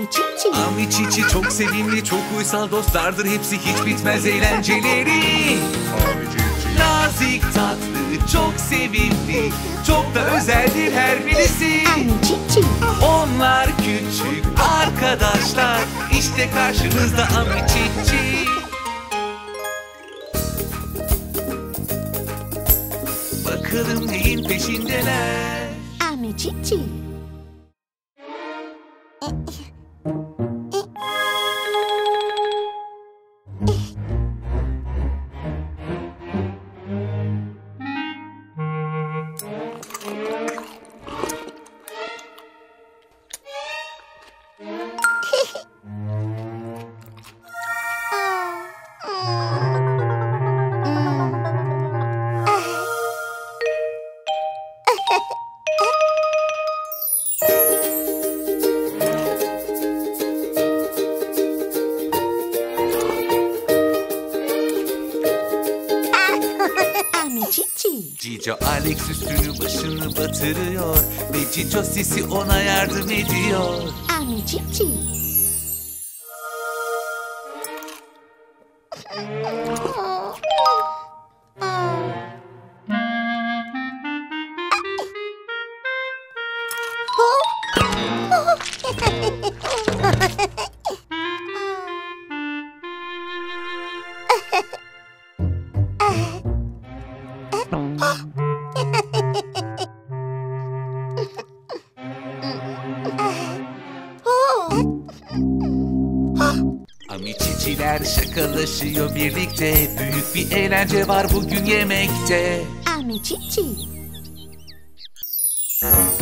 Cici. Ami Cici çok sevimli, çok uysal dostlardır. Hepsi hiç bitmez eğlenceleri. Nazik, tatlı, çok sevimli, çok da özeldir her birisi. Ami Cici. Onlar küçük arkadaşlar, İşte karşınızda Ami Cici. Bakalım neyin peşindeler? Ami Cici. Cico Alex üstünü başını batırıyor ve Cico Sisi ona yardım ediyor. Ami Cici. Ami Cici'ler şakalaşıyor birlikte. Büyük bir eğlence var bugün yemekte. Ami Cici.